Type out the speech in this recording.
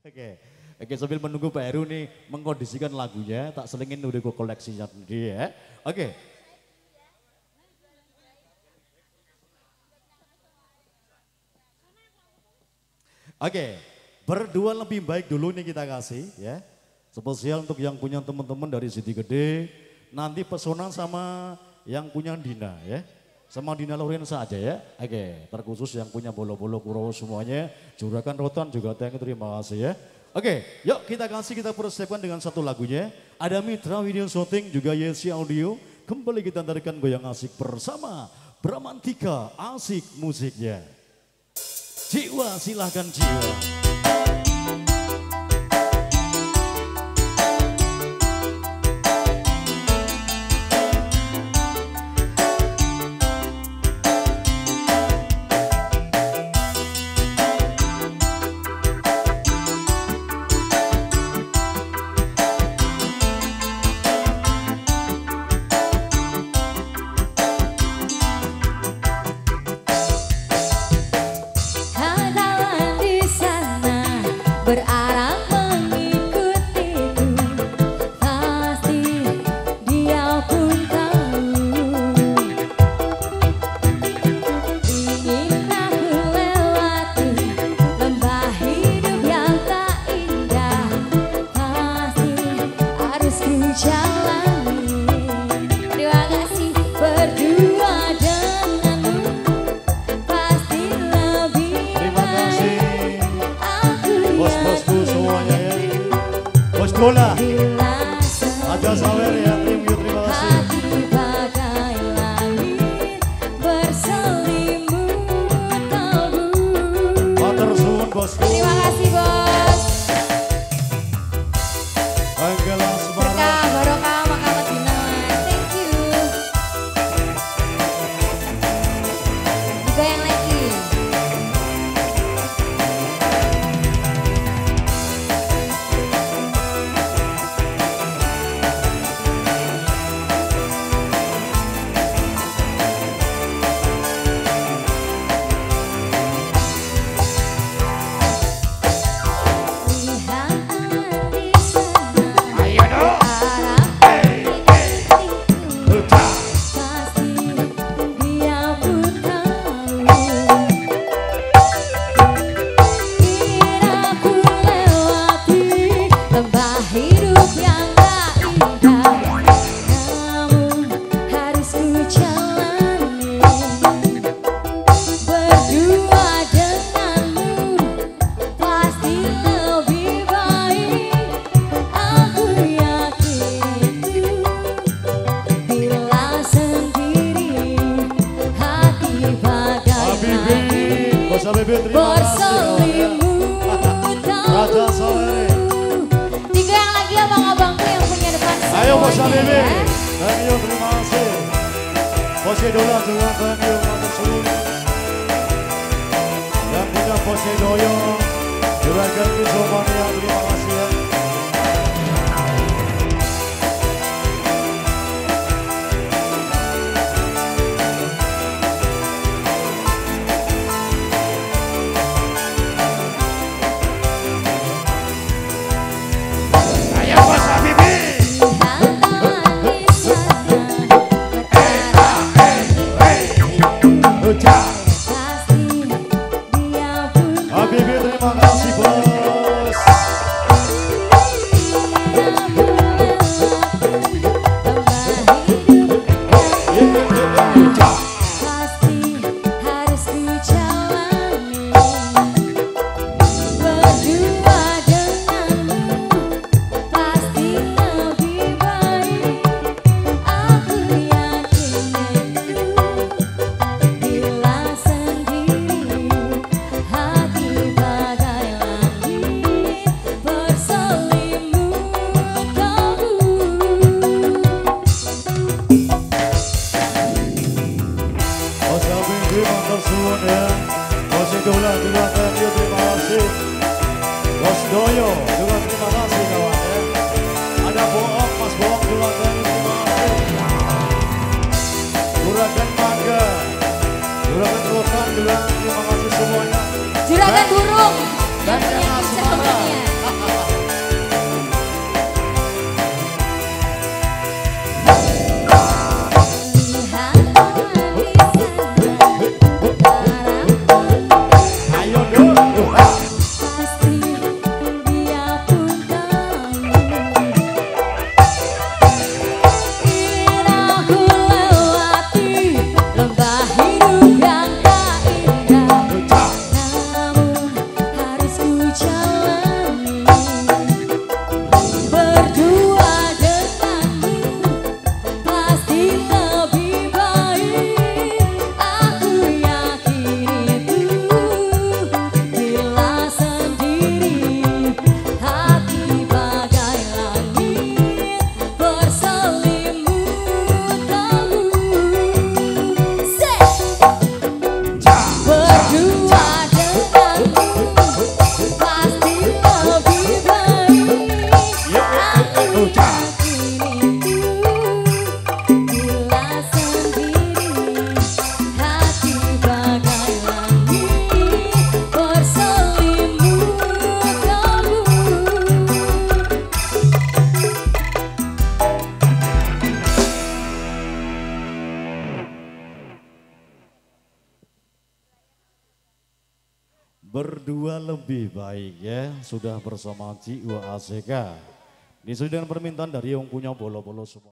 Oke, oke sambil menunggu Pak Heru nih mengkondisikan lagunya, tak selingin udah gue koleksinya sendiri ya. Oke. Oke, berdua lebih baik dulu nih kita kasih ya. Spesial untuk yang punya teman-teman dari Siti Gede, nanti pesonan sama yang punya Dina ya. Sama Dina Lorenza aja ya. Oke, terkhusus yang punya bolo-bolo Kurawa semuanya. Juragan Rotan juga terima kasih ya. Oke, yuk kita kasih, kita persiapkan dengan satu lagunya. Ada Mitra Video Shooting, juga Yesi Audio. Kembali kita tarikan goyang asik bersama Bramantika, asik musiknya. Jiwa, silahkan jiwa. Berarah mengikutiku, pasti dia pun tahu. Ingin aku lewati lembah hidup yang tak indah, pasti harus ku jalani. Terima kasih berdua denganmu, pasti lebih baik. Bos-bosku semuanya ya. Bos Dola, Raja Sawer ya, terima kasih. Hati bagai langit berselimut kalbu. Matur suwun bosku. Terima kasih bos. Anggela Semarang. Berkah barokah makamat binawan. Thank you. Digoyang lagi. Hidup yang tak indah, namun harus ku jalani. Berdua denganmu pasti lebih baik. Aku yakin itu. Bila sendiri hati bagai langit berselimut Raja Sawer. Digoyang lagi abang-abangku yang punya depan semuanya. Ayo Bos Habibi. Thank you, terima kasih. Bos Dola juga thank you, matur suwun. Yang punya Bos Doyo, Juragan Kisomania, terima kasih ya. Habibi terima kasih bos. Pasti harus ku jalani. Berdua denganmu pasti lebih baik. Aku yakin itu. Bila sendiri hati bagai langit berselimut kalbu. Bos Habibi matur suwun ya. Bos Dola juga thank you, terima kasih. Bos Doyo juga terima kasih kawan ya. Ada Boong, Mas Boong juga thank you, terima kasih. Juragan Mangga, Juragan Rotan juga terima kasih semuanya. Juragan burung Dan yang punya yang cerminnya. berdua lebih baik ya. Sudah bersama Jiwa ACK. Disusul dengan permintaan dari yang punya bolo-bolo semua.